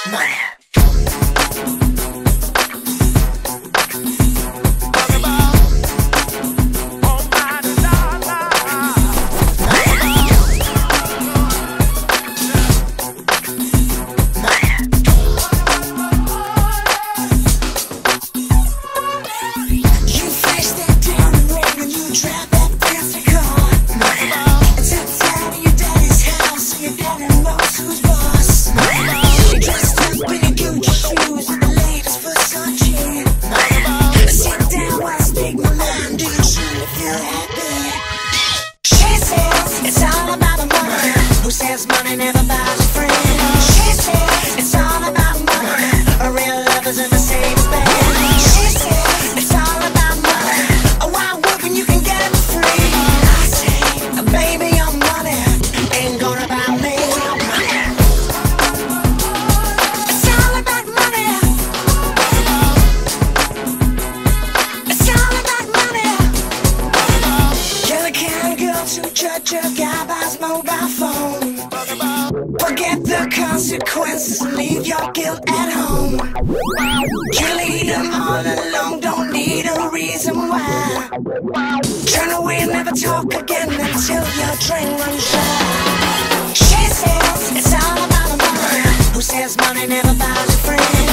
money. Money never buys a friend. She says it's all about money. A real lovers in the same bed. She says it's all about money. While working you can get it for free. I say, baby, your money ain't gonna buy me money. It's all about money. It's all about money. You're the kind of girl to judge a guy by his mobile phone. Forget the consequences and leave your guilt at home. You lead them all alone, don't need a reason why. Turn away and never talk again until your drain runs dry. She says it's all about the money. Who says money never buys a friend?